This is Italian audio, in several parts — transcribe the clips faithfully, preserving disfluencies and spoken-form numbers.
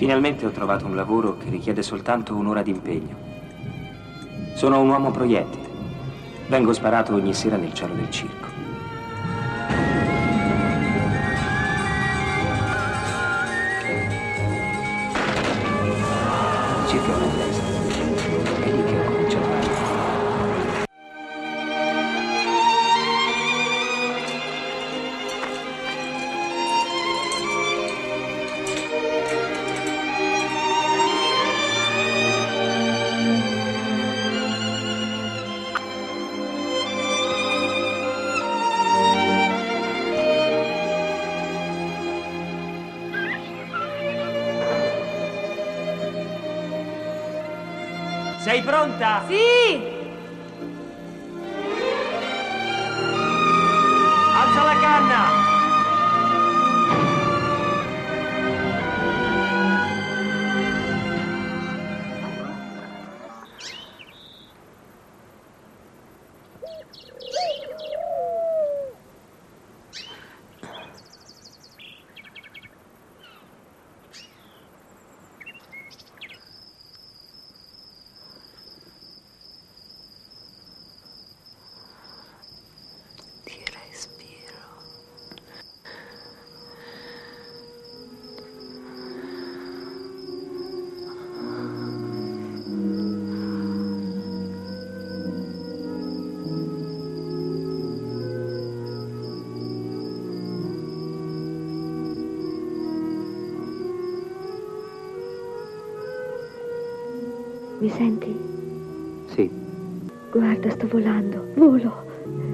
Finalmente ho trovato un lavoro che richiede soltanto un'ora di impegno. Sono un uomo proiettile. Vengo sparato ogni sera nel cielo del circo. Circa una testa. È lì che ho cominciato. Sei pronta? Sì! Alza la canna! Mi senti? Sì. Guarda, sto volando. Volo.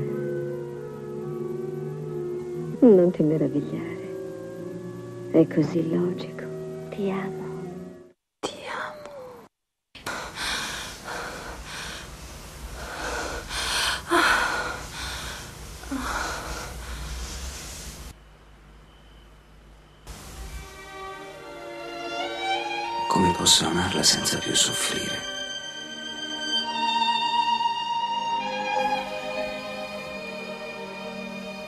Non ti meravigliare. È così logico. Ti amo. Ti amo. Come posso amarla senza più soffrire?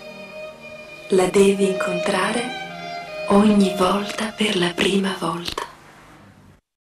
La devi incontrare ogni volta per la prima volta.